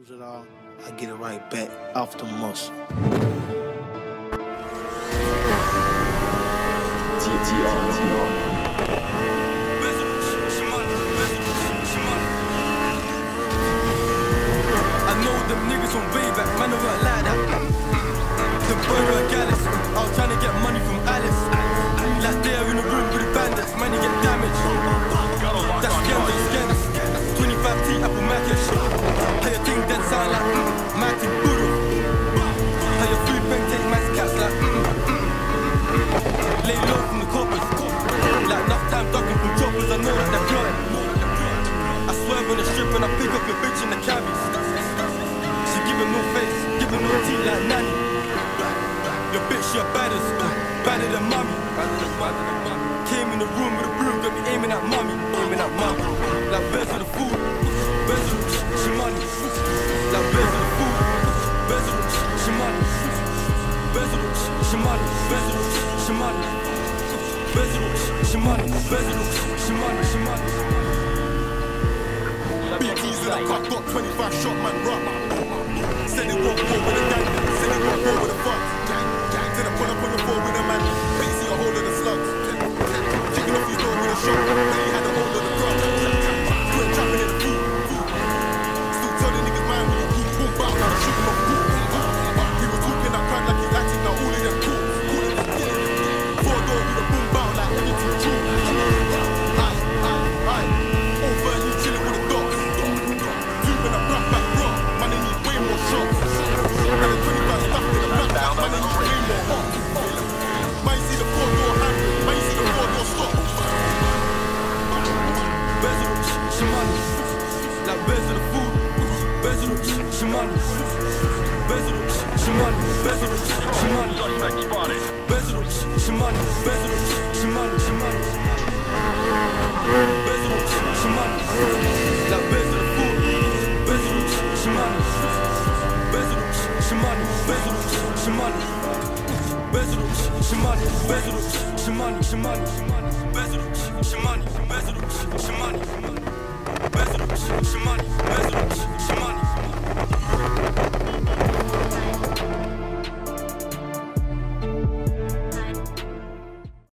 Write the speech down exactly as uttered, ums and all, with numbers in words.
Lose it all, I get it right back off the muscle. T T R. I know them niggas from way back, man, they weren't like that. The boy were gallus, I was trying to get money from Alice. Like they're in the room with the bandits, man, they get damaged. That's scandal, scandal. twenty-five T Apple Macish. How your thing dead sound like mm, Martin Buru. How your food bank take man's cats like mm, mm. Lay low from the coppers. Like enough time ducking from choppers, I know that they're plotting. I swerve on the strip and I pick up your bitch in the cabbies. She giving no face, giving no teeth like nanny. Your bitch, you're baddest, badder than mommy. Came in the room with a broom, got me aiming at mommy, aiming at mommy. Like birds of the food, birds of the shimani. Like birds of the food, birds of the shimani. Birds of the shimani, birds of the shimani. Birds of the shimani, birds of the shimani, shimani. B T's in the cup, got twenty-five shot man run. Said it won't go with the gang, said it won't go with the fuck. Then I pull up on the floor with a man, basically a hold of the slugs. Kicking off his door with a shot, then he had a hold of the drum. Put a trapping in the food, still telling niggas man when you cool, boom, bow, now shoot him off, boom, boom. He was talking that crowd like he's acting, now all of them cool. Four door with a boom, bow, like anything true. Aye, aye, aye, over you chilling with the dogs. Two when I brought back raw, man they need way more shots. And the twenty-five stuff in the black, man they need way more hot. Man you see the four door hand, man you see the four door stop. Birds of the shimani, like birds of the food. Birds of the shimani, birds of the shimani, birds of the shimani. Birds of the shimani, birds of the shimani, shimani. Birds of the shimani, like birds of the food. Birds of the shimani, birds of the shimani, birds of the shimani. Birds of the shimani, birds of the shimani, shimani. Birds of the shimani, birds of the shimani, birds of the shimani.